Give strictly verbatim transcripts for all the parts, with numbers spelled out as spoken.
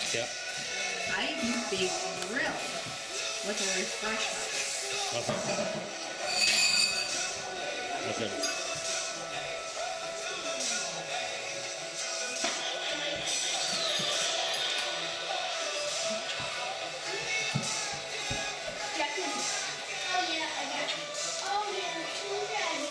Yep. I'd be thrilled with a refreshment. Okay. Okay. Jaclyn. Oh yeah, I got it. Oh yeah, two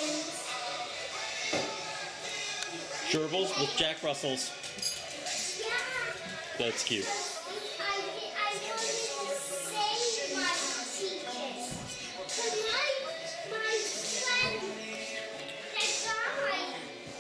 dragons. Gerbils with Jack Russells. Yeah. That's cute. I, I wanted to save my teachers. But my, my friend had died.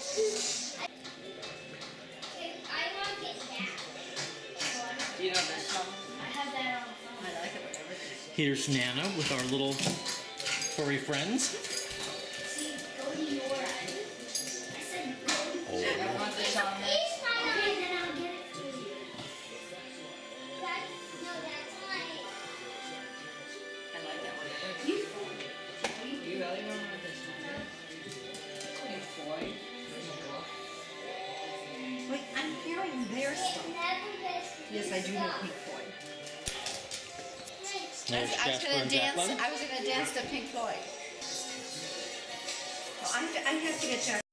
I want to get that. Do you know this song? I have that on the phone. I like it whatever it is. Here's Nana with our little furry friends. See, go to your eye. I said go to Oh. I want this on there. It's my eye, then I'll get it for you. That, no, that's mine. I like that one. You You really don't want this one? Pink Floyd. Wait, I'm hearing their It stuff. never gets Yes, I do know Pink Floyd. There's I was Jasper gonna and dance. Jaclyn. I was gonna dance to Pink Floyd. Well, I, I have to get Jack.